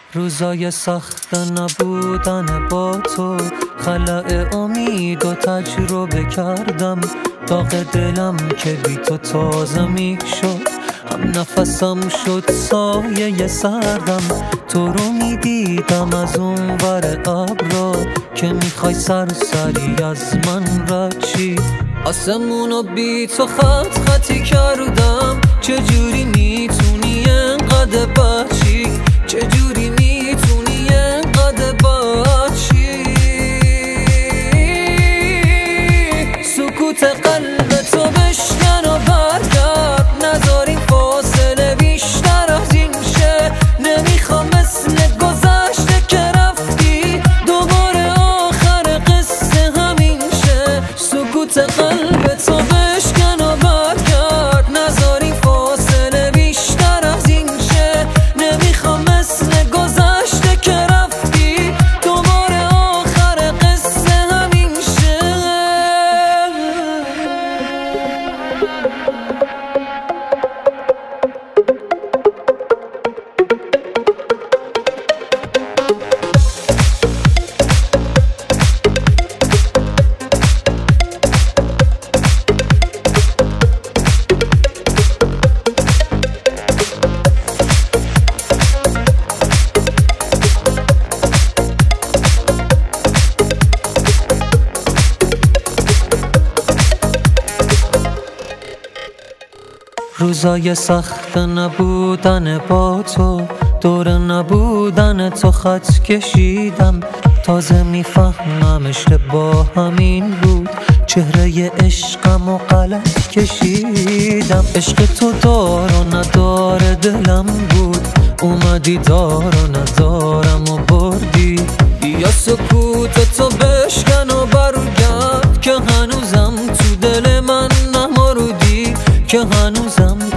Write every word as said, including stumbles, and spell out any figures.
روزای سخت نبودن با تو، خلأ امید و تجربه کردم. داغ دلم که بی تو تازه می شد، هم نفسم شد سایه سردم. تو رو می دیدم از اون ور ابرا، که میخوای سرسری از من رد چی. آسمونو بی تو خط خطی کردم. چجوری میتونی انقدر بچی؟ چجوری میتونی انقدر بچی؟ سکوت قلب تو بشکن و برگرد، نذار این فاصله بیشتر از این شه. نمیخوام مثل گذشته که رفتی دوباره آخر قصه همین شه. سکوت قلب تو بشکن و برگرد، نذار این فاصله بیشتر از این شه. نمیخوام مثل گذشته که رفتی دوباره آخر قصه همین شه. روزای سخت نبودن با تو، دور نبودن تو خط کشیدم. تازه میفهمم اشتباه همین بود، چهره عشقم و غلط کشیدم. عشق تو دار و ندار دلم بود، اومدی دار و ندارم و بردی. یا سکوت تو بشکن و برگرد، که هنوزم تو دل من نمردی، که هنوزم